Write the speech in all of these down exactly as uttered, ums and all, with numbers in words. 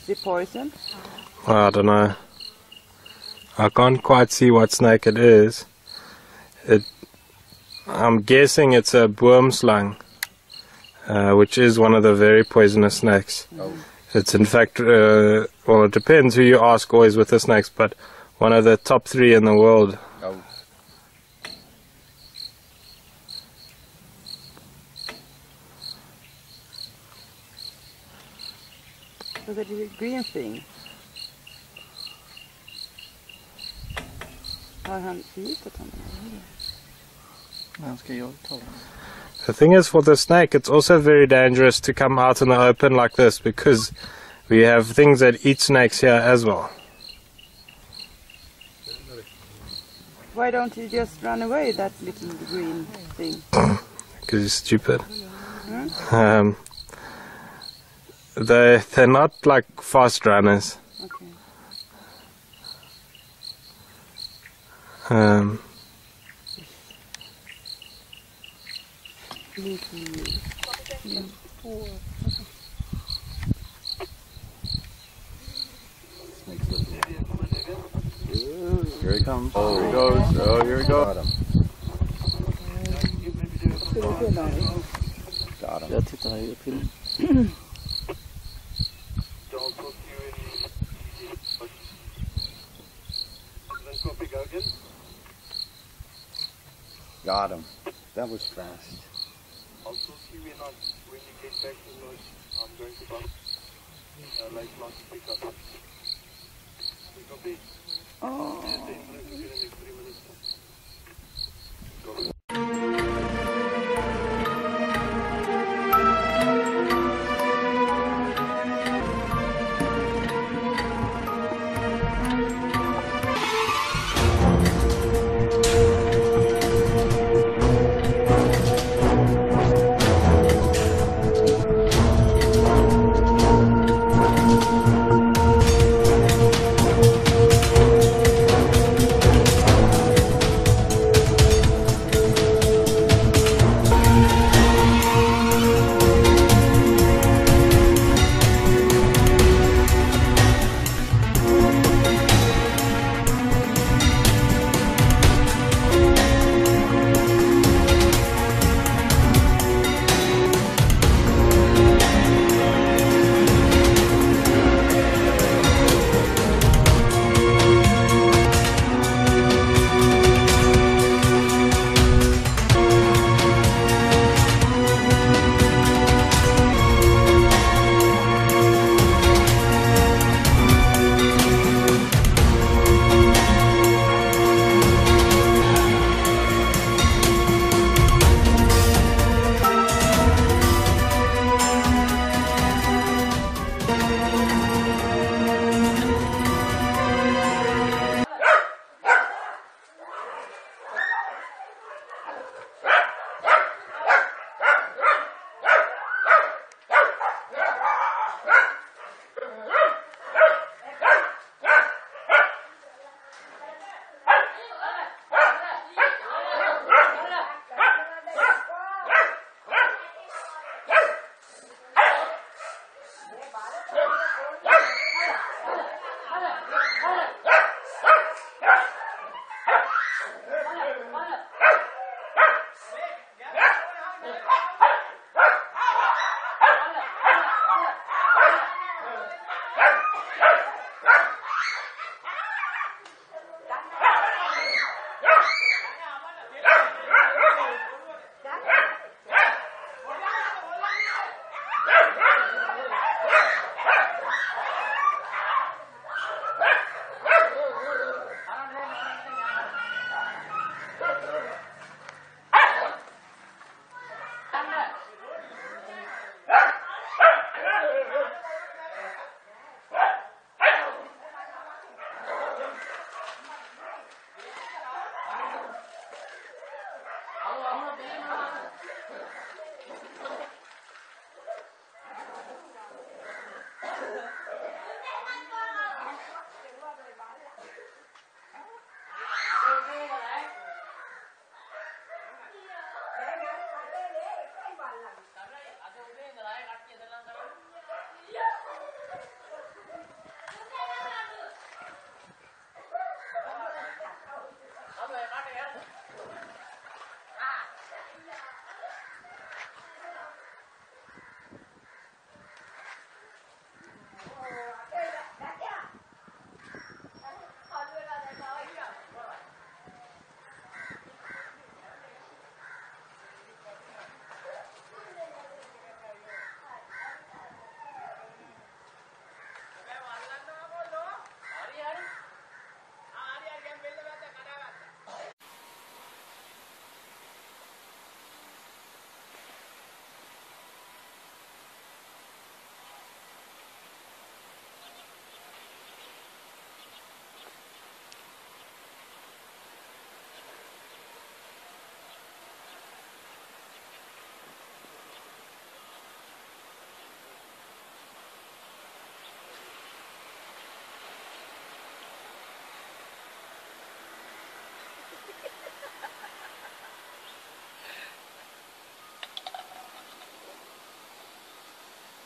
it poison? I don't know. I can't quite see what snake it is. It, I'm guessing it's a boomslang, uh, which is one of the very poisonous snakes. Oh. It's in fact, uh, well, it depends who you ask always with the snakes, but one of the top three in the world. Oh. So that is a green thing. Har han förgiftat honom? Han ska jag ta den. The thing is, for the snake, it's also very dangerous to come out in the open like this because we have things that eat snakes here as well. Why don't you just run away, that little green thing? Because you're stupid. Huh? Um, they, they're not like fast runners. Okay. Um, Here he comes. Oh, here he goes. Oh, here he goes. Got him. Jag tittar här i filmen. Got him. That was fast. Also, see when I when you get back to Lodge, I'm going to bump uh, Lake Lodge to pick up. Pick up it. Oh. And then we're going to the next three minutes.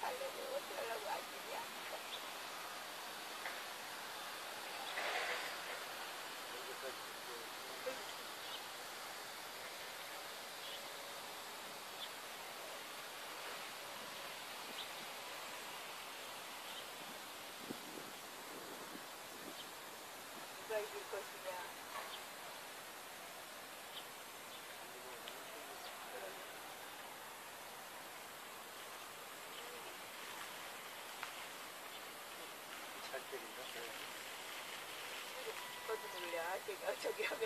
저기 하면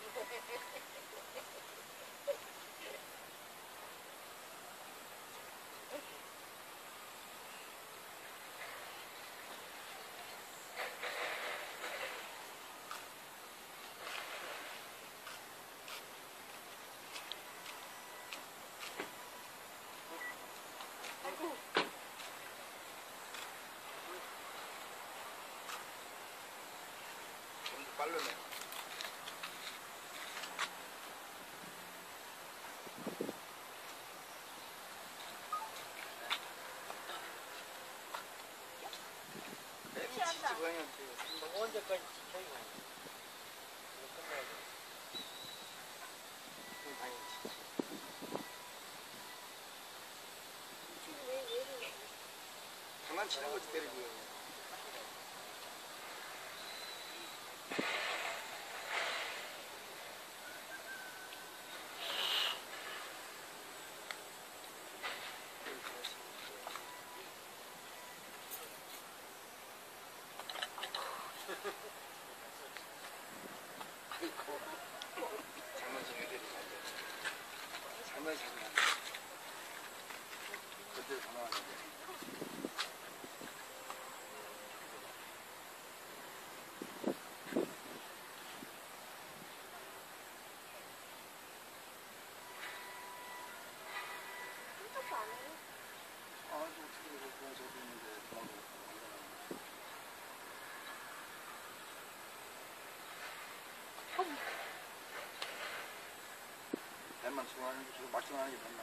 좀 빠르네. 언제까지 지켜야 돼? 이거 끝나야 돼. 그럼 다행이지. 장난치는 거지 때리고. 장난치는 애들이 장난치는 애들. 그때 장난하는데. 아, 또 어떻게 그런 저도 있는데 도망가고. 뱀만 좋아하는 게 저거 막 좋아하는 게 뱀만.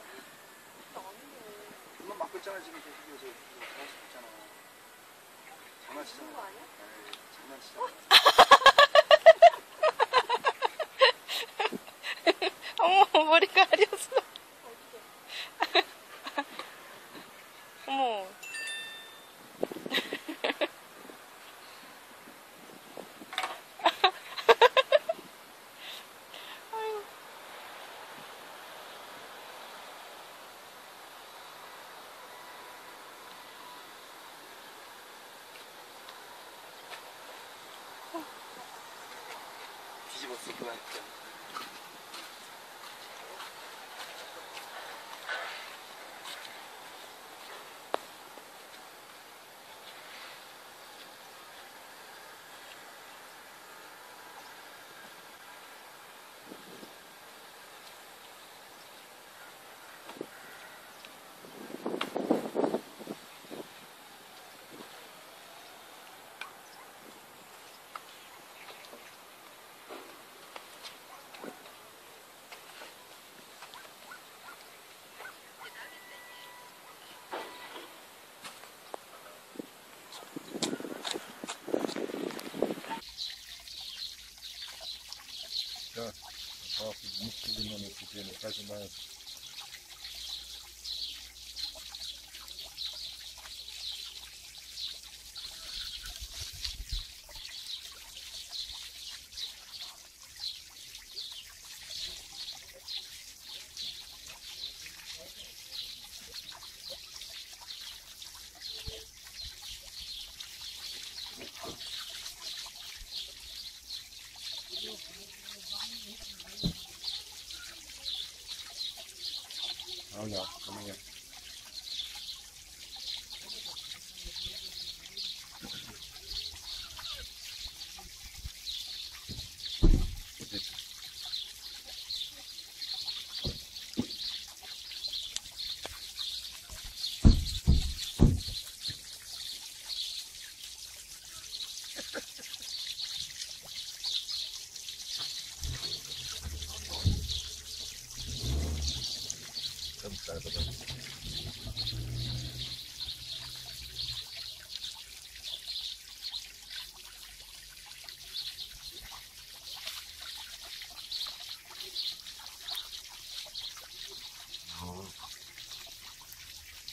그만 막고 있잖아 지금 계속 이거 저 장난치고 있잖아. 장난치잖아. 에이, 장난치잖아. 어머 머리 가렸어. 어머. 뒤집었어 그만. Off the most of the money to get a present man.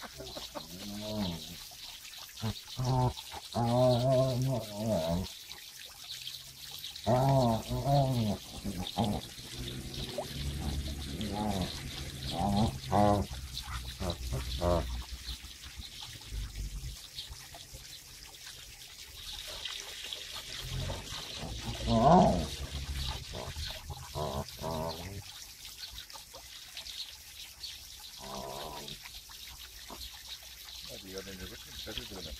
Die hat den Rücken Zettel drin.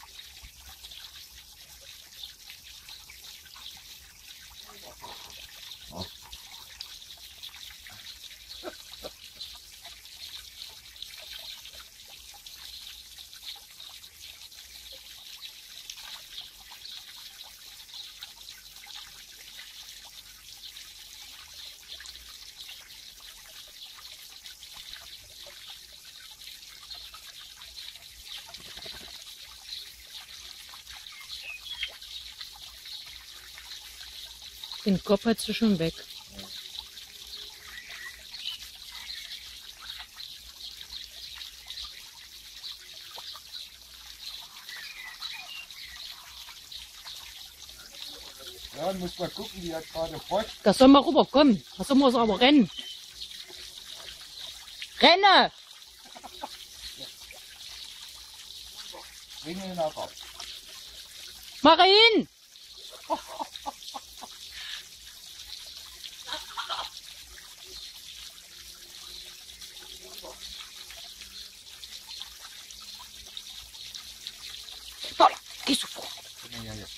Den Kopf hat sie schon weg. Ja, dann muss man gucken, die hat gerade Frosch. Da soll man rüberkommen. Da soll man es aber rennen. Renne! Bringen ihn auch ab. Mach ihn! Paula, geh so vor. Ja, ja.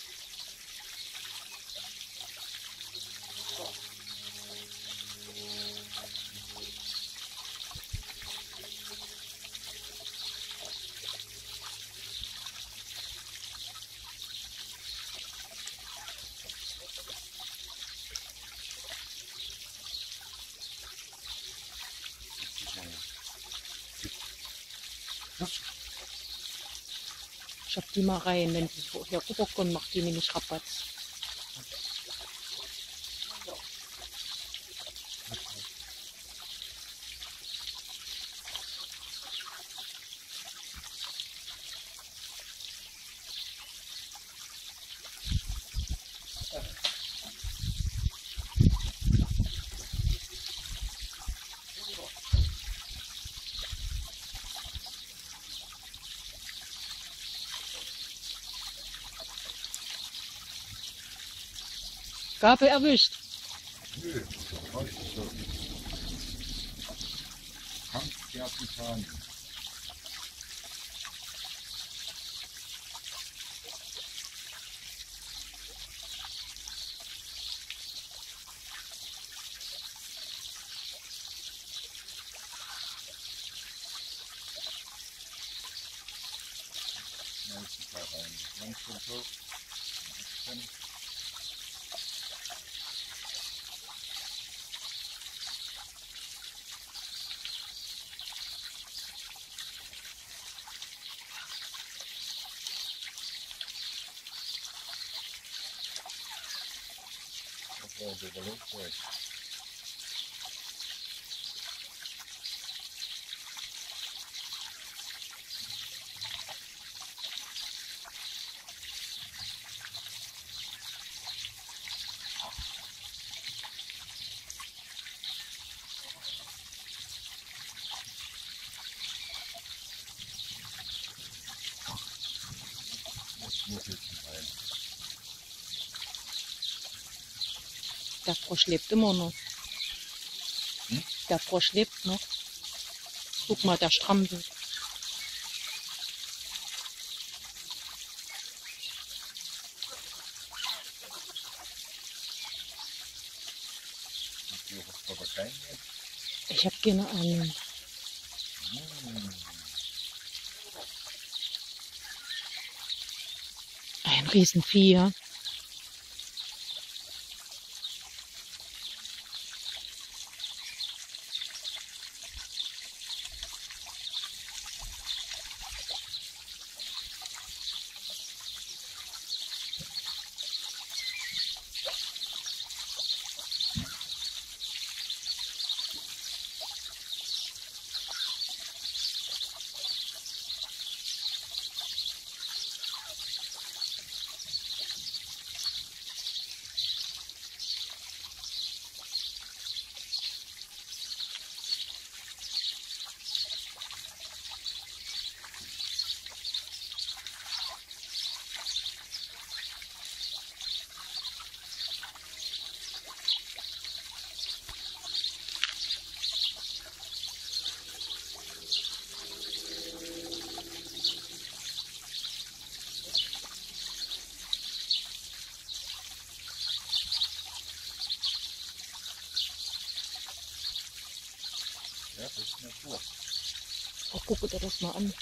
Ich hab die mal rein. Wenn die so hier rüberkommen, macht die nämlich Rabatz. Gabel erwischt. Nö, was ist so? Kampfkapitan. Schnellsten Fall rein. Langsam so. Dann Okay, der Ballon durch. Das muss jetzt rein. Der Frosch lebt immer noch. Hm? Der Frosch lebt noch. Guck mal, der strampelt. Ich habe keine Ahnung. Ein Riesenvieh, ja. gucke dir das mal an.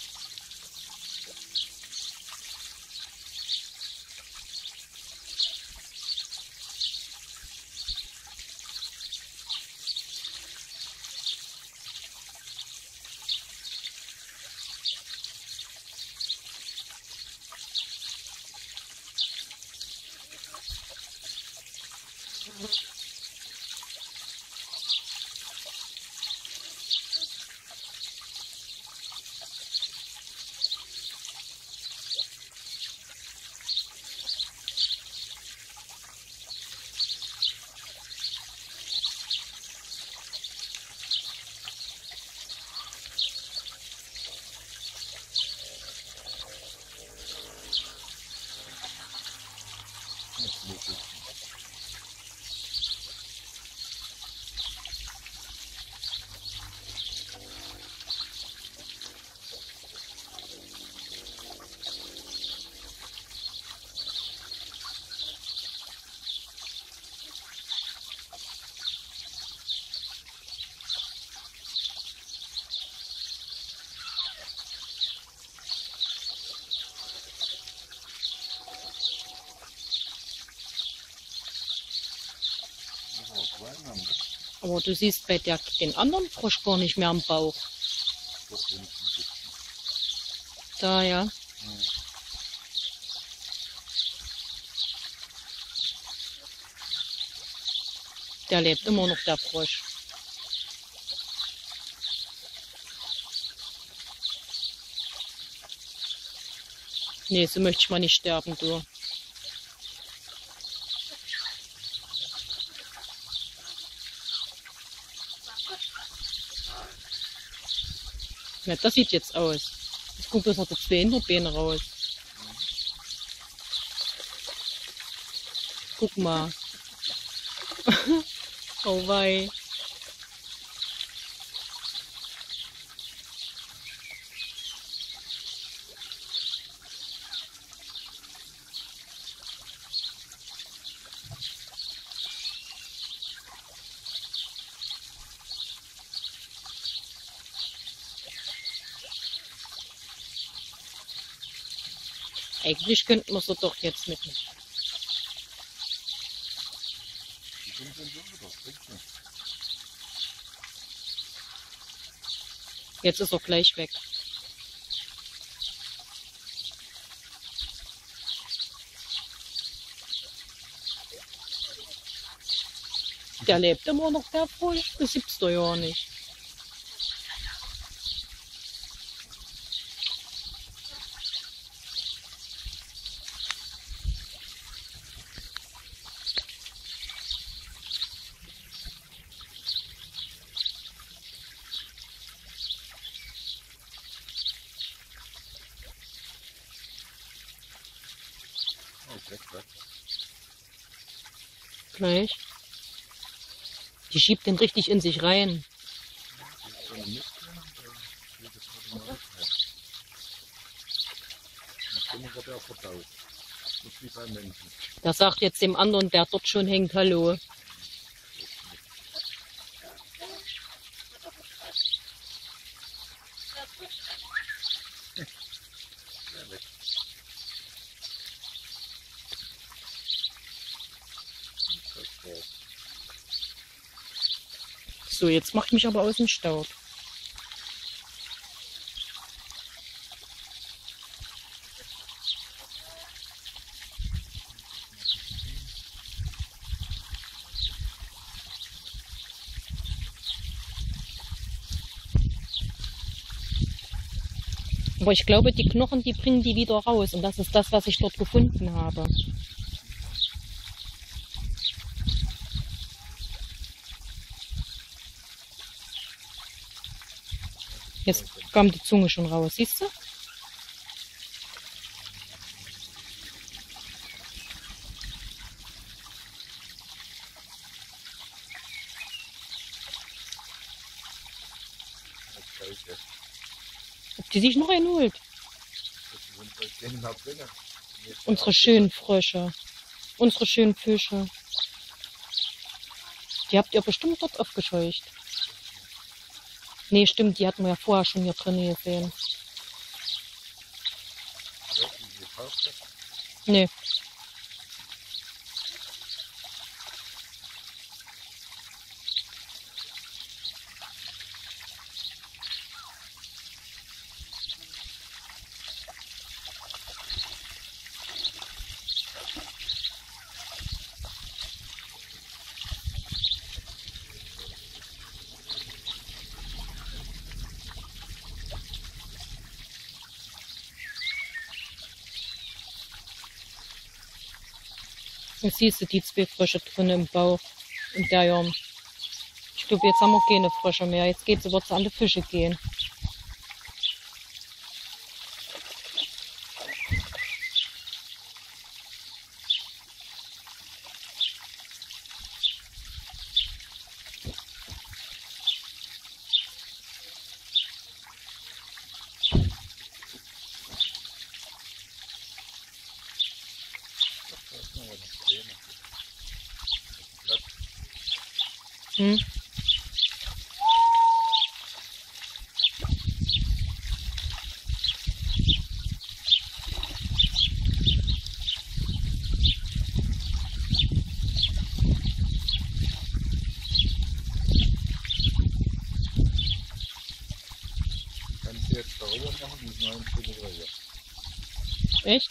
Aber du siehst bei der, den anderen Frosch gar nicht mehr am Bauch. Da, ja. Der lebt immer noch, der Frosch. Nee, so möchte ich mal nicht sterben, du. Ja, das sieht jetzt aus. Jetzt guckt bloß noch die zwei Hinterbeine raus. Guck mal. Oh wei. Eigentlich könnten wir sie doch jetzt mitnehmen. Jetzt ist er gleich weg. Der lebt immer noch, der Frosch. Das gibt's doch ja nicht. Gleich. Die schiebt den richtig in sich rein. Der sagt jetzt dem anderen, der dort schon hängt, hallo. So, jetzt macht mich aber aus dem Staub. Aber ich glaube, die Knochen, die bringen die wieder raus. Und das ist das, was ich dort gefunden habe. Jetzt kam die Zunge schon raus, siehst du? Ob die sich noch einholt? Unsere schönen Frösche, unsere schönen Fische. Die habt ihr bestimmt dort aufgescheucht. Nee, stimmt, die hatten wir ja vorher schon hier drin gesehen. Nee. Jetzt siehst du die zwei Frösche drin im Bauch. Und der ja. Ich glaube, jetzt haben wir keine Frösche mehr. Jetzt geht's über zu an die Fische gehen. Hm. Kannst du jetzt darüber machen, die neuen Stücke drüber. Echt?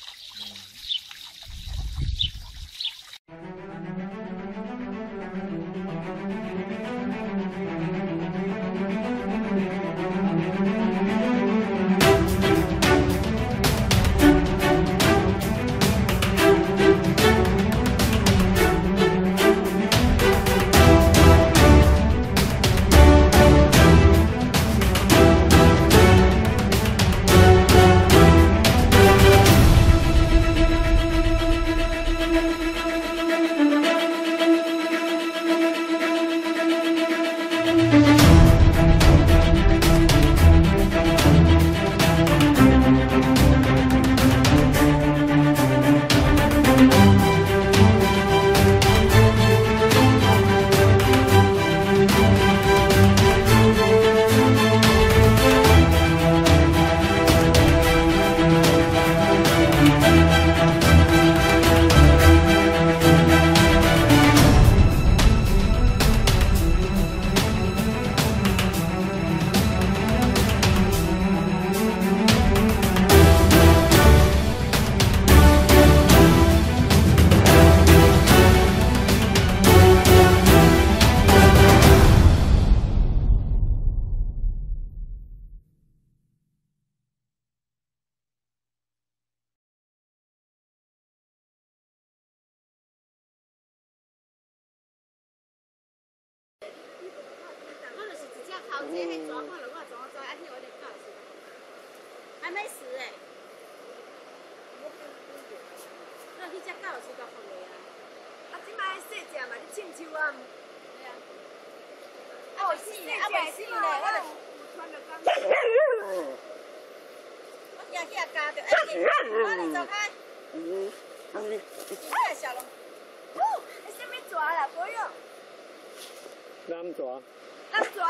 Nam chó. Nam chó.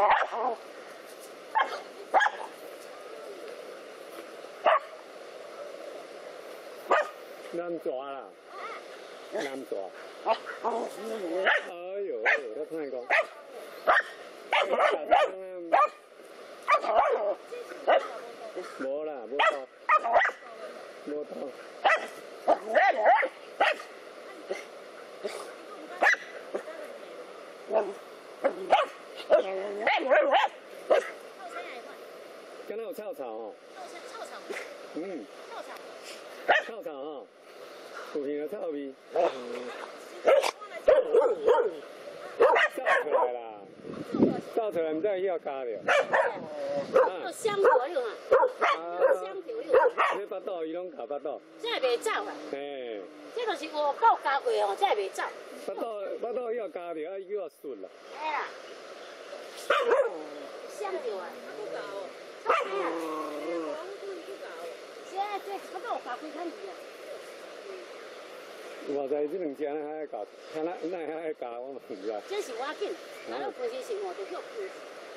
南抓啦，南抓。哎呦，我看讲。无啦，无到，无到。敢若有臭草哦？ 臭草。 嗯。 臭草。 臭草哦，有闻到臭味。造出来啦，造出来唔知要加着。 有香火有啊，香条有。 这巴肚伊拢加巴肚。 这袂走啊。 嘿。 这就是我够加过哦，这袂走。 巴肚巴肚要加着，啊伊要顺啦。 哎啦。香条啊。不搞哦。哎呀。这这巴肚加几摊鱼啊？ 我知这两只呢还爱加，看那那还爱加，我嘛唔知。 这是我紧，然后分时性我就叫分。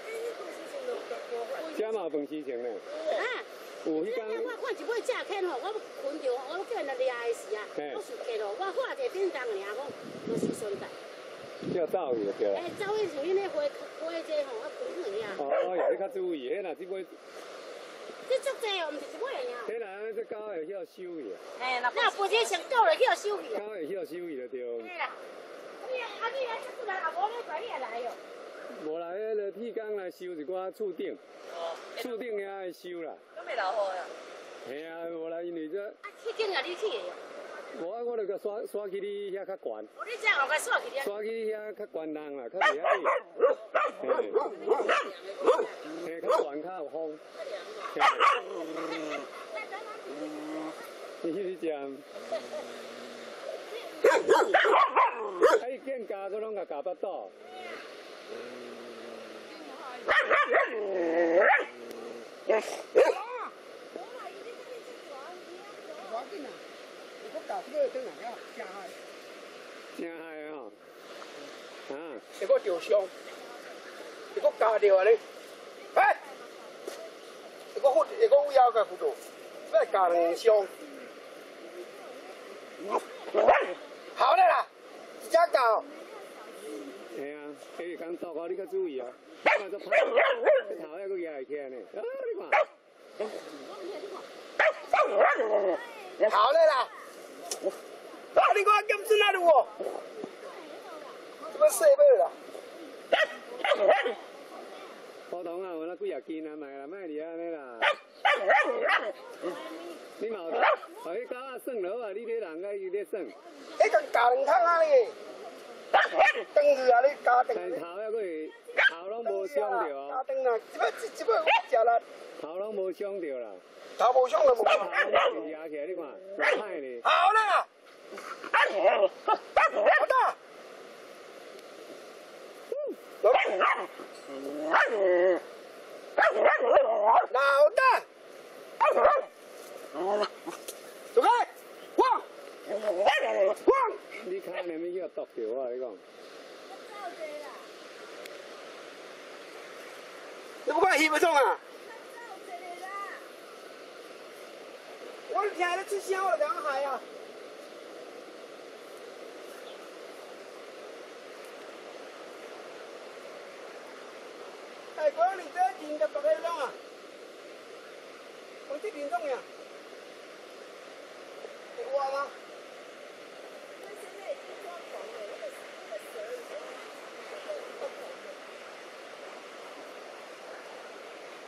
这嘛分时性呢。 啊。有迄天我看一尾只坑吼，我困着，我叫人掠的时啊，我是客咯，我画一便当尔，我就是顺带。 叫走去就对啦。 哎，走去像恁那花花这吼，我困去尔。 哦，也你较注意，迄若这尾。 这足济哦，毋是一尾尔。 迄若这狗会晓收去。 哎，那不这上狗会晓收去。 狗会晓收去就对。 对啦。你啊，你来出来，啊无你快你也来哟。 无啦，迄个铁工来收一寡厝顶，厝顶遐爱收啦。 都没老好呀。 系啊，无啦，因为这。 啊，去顶啊，你去的哟。 无啊，我著甲刷刷去你遐较悬。 我你这样我甲刷去遐。 刷去遐较悬人啦，较袂遐热。嘿，嘿，较悬较有风。你去食。啊，伊见加佫拢甲加巴肚。真嗨吼！啊！ 一个钓箱，一个加钓啊你，哎！一个好，一个乌鸦个辅助，再加两箱。好了啦，一只狗。 系啊，迄工倒高你较注意哦，看做歹，这头还佫压会起来呢。啊，你看。好了啦。啊！你看剑子哪里哦？这么细尾啦。 普通啊，有那几啊斤啊，卖啦，卖哩安尼啦。你嘛有，互迄狗仔耍落啊，你这人个伊咧耍。 迄个加两桶啊你，等于啊你加等。 但头还佫会，头拢无伤着哦。 加等啊，这摆这这摆我食啦。 头拢无伤着啦。 头无伤就无。 头拢压起来，你看，歹咧。 好啦。好大。老大。走开！汪！汪！ 你看你们要剁着我，你讲。 你不看戏不中啊？我听你吃香了，两海呀。哎，哥，你这人就白黑龙啊？我这人中呀？你挖吗？